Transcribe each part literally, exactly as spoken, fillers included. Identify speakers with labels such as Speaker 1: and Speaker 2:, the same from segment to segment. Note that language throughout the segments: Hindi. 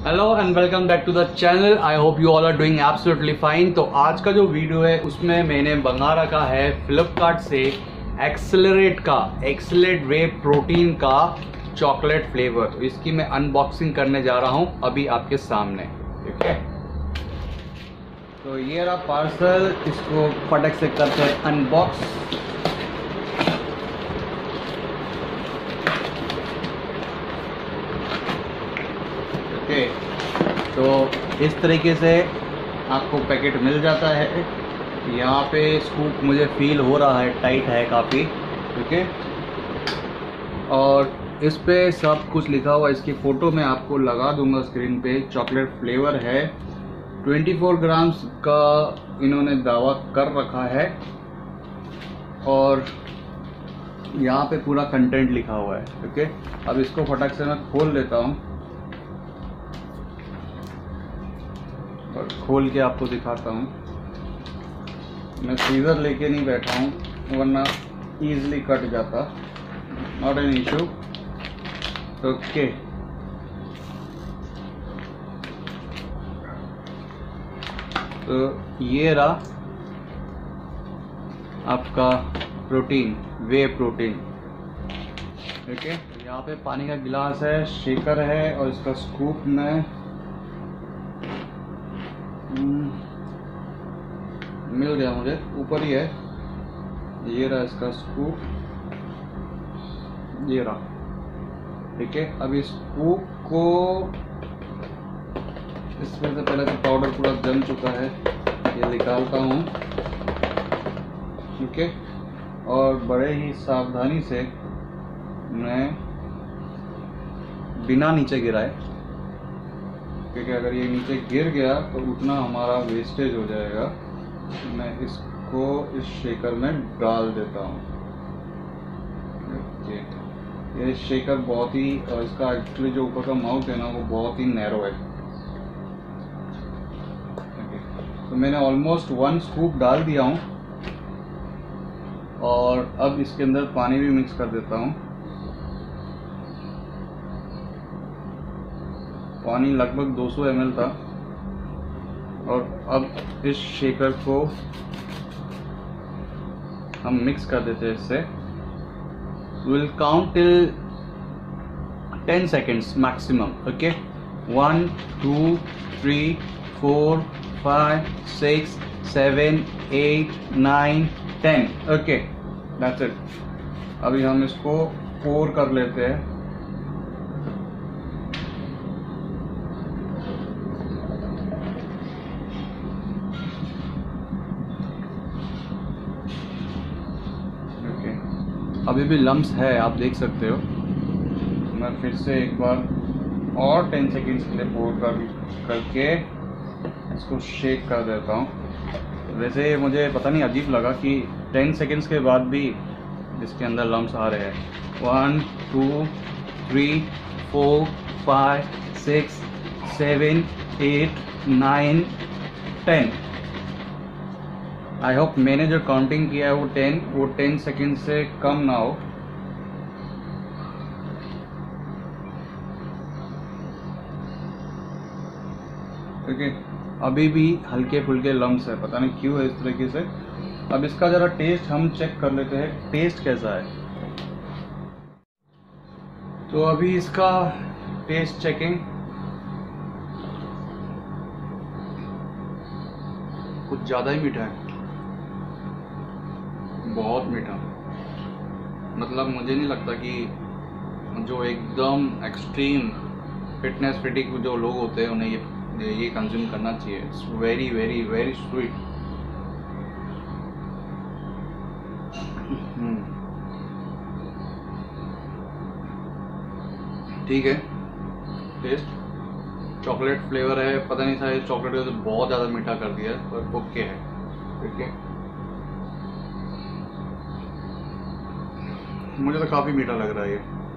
Speaker 1: Hello and welcome back to the channel. I hope you all are doing absolutely fine. तो आज का जो वीडियो है उसमें मैंने मंगा रखा है फ्लिपकार्ट से एक्सेलरेट का एक्सेलरेट वे प्रोटीन का चॉकलेट फ्लेवर। तो इसकी मैं अनबॉक्सिंग करने जा रहा हूँ अभी आपके सामने। ठीक है, तो ये रहा पार्सल। इसको फटक से करते हैं अनबॉक्स। ओके, तो इस तरीके से आपको पैकेट मिल जाता है। यहाँ पे स्कूप मुझे फील हो रहा है, टाइट है काफ़ी। ठीक है, और इस पे सब कुछ लिखा हुआ। इसकी फ़ोटो मैं आपको लगा दूंगा स्क्रीन पे। चॉकलेट फ्लेवर है, चौबीस ग्राम्स का इन्होंने दावा कर रखा है और यहाँ पे पूरा कंटेंट लिखा हुआ है। ठीक है, अब इसको फटाक से मैं खोल लेता हूँ और खोल के आपको दिखाता हूँ। मैं सीजर लेके नहीं बैठा हूँ वरना इजीली कट जाता, नॉट एन इशू। ओके, तो ये रहा आपका प्रोटीन, वे प्रोटीन। ठीक है, यहाँ पे पानी का गिलास है, शेकर है और इसका स्कूप में मिल गया मुझे, ऊपर ही है। ये रहा इसका स्कूप, ये रहा। ठीक है, अब इस स्कूप को इसमें से पहले तो पाउडर पूरा जम चुका है, ये निकालता हूँ। ठीक है, और बड़े ही सावधानी से मैं बिना नीचे गिराए, क्योंकि अगर ये नीचे गिर गया तो उतना हमारा वेस्टेज हो जाएगा। मैं इसको इस शेकर में डाल देता हूँ। ये शेकर बहुत ही, और इसका एक्चुअली जो ऊपर का माउथ है ना वो बहुत ही नैरो है। तो मैंने ऑलमोस्ट वन स्कूप डाल दिया हूँ और अब इसके अंदर पानी भी मिक्स कर देता हूँ। पानी लगभग दो सौ एम एल था और अब इस शेकर को हम मिक्स कर देते हैं इससे। Will count till ten seconds maximum. Okay, one two three four five six seven eight nine ten. Okay, that's it. अभी हम इसको पोर कर लेते हैं। अभी भी लम्स है, आप देख सकते हो। मैं फिर से एक बार और टेन सेकेंड्स के लिए पोर कर करके इसको शेक कर देता हूँ। वैसे मुझे पता नहीं अजीब लगा कि टेन सेकेंड्स के बाद भी इसके अंदर लम्स आ रहे हैं। One two three four five six seven eight nine ten. I hope मैंने जो काउंटिंग किया है वो टेन वो टेन सेकेंड से कम ना हो। ओके, अभी भी हल्के फुल्के लम्स है, पता नहीं क्यों है इस तरीके से। अब इसका जरा टेस्ट हम चेक कर लेते हैं, टेस्ट कैसा है। तो अभी इसका टेस्ट चेकिंग। कुछ ज़्यादा ही मीठा है, बहुत मीठा। मतलब मुझे नहीं लगता कि जो एकदम एक्सट्रीम फिटनेस फ्रीक जो लोग होते हैं उन्हें ये ये कंज्यूम करना चाहिए। It's very very very sweet. ठीक है, टेस्ट चॉकलेट फ्लेवर है। पता नहीं था चॉकलेट का तो बहुत ज़्यादा मीठा कर दिया, पर ओके है। ठीक है, मुझे तो काफ़ी मीठा लग रहा है ये।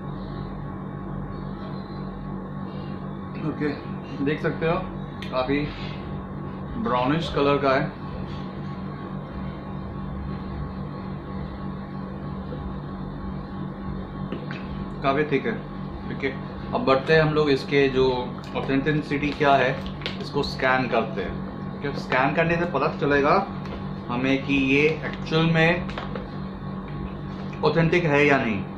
Speaker 1: ओके, देख सकते हो काफ़ी ब्राउनिश कलर का है। काफ़ी थिक है। ठीक है, अब बढ़ते हैं हम लोग इसके जो ऑथेंटिसिटी क्या है, इसको स्कैन करते हैं। क्योंकि स्कैन करने से पता चलेगा हमें कि ये एक्चुअल में ऑथेंटिक है या नहीं।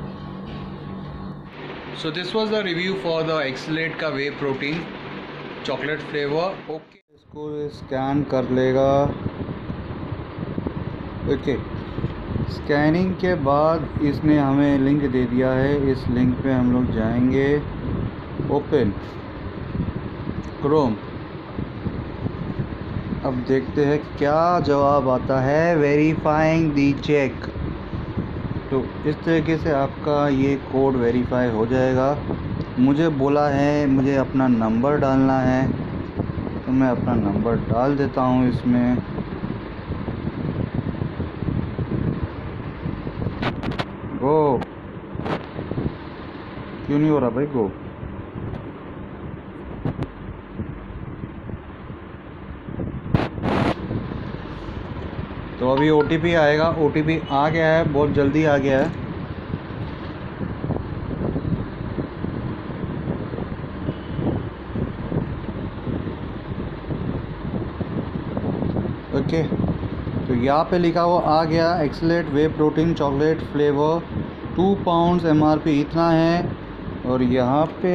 Speaker 1: So this was the review for the accelerate का whey protein chocolate flavour. Okay, इसको स्कैन कर लेगा। ओके, स्कैनिंग के बाद इसने हमें लिंक दे दिया है। इस लिंक पे हम लोग जाएंगे, ओपन क्रोम। अब देखते हैं क्या जवाब आता है। Verifying the check. तो इस तरीके से आपका ये कोड वेरीफाई हो जाएगा। मुझे बोला है मुझे अपना नंबर डालना है, तो मैं अपना नंबर डाल देता हूँ इसमें। गो, क्यों नहीं हो रहा भाई गो? तो अभी ओ टी पी आएगा। ओ टी पी आ गया है, बहुत जल्दी आ गया है। ओके, तो यहाँ पे लिखा हुआ आ गया accelerate whey protein chocolate flavour two pounds M R P इतना है, और यहाँ पे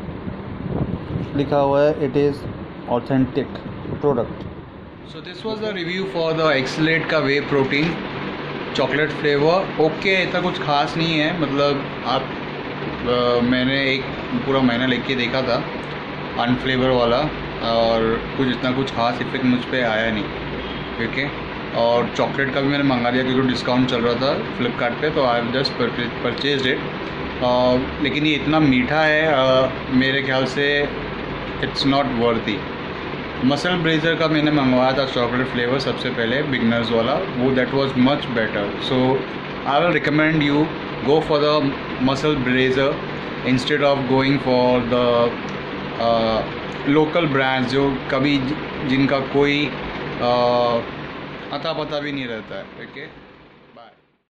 Speaker 1: लिखा हुआ है it is authentic product. So this was the review for the accelerate का whey protein chocolate flavour. Okay, इतना कुछ खास नहीं है, मतलब आप आ, मैंने एक पूरा महीना लेके देखा था अनफ्लेवर वाला, और कुछ इतना कुछ खास इफेक्ट मुझ पे आया नहीं। ठीक है, और चॉकलेट का भी मैंने मंगा लिया क्योंकि डिस्काउंट चल रहा था फ्लिपकार्ट पे, तो आई जस्ट परचेज इट। लेकिन ये इतना मीठा है, uh, मेरे ख्याल से it's not worthy. Muscle blazer का मैंने मंगवाया था चॉकलेट फ्लेवर सबसे पहले, बिगनर्स वाला, वो that was much better. So I will recommend you go for the muscle blazer instead of going for the local brands जो कभी जिनका कोई अता पता भी नहीं रहता है। ओके।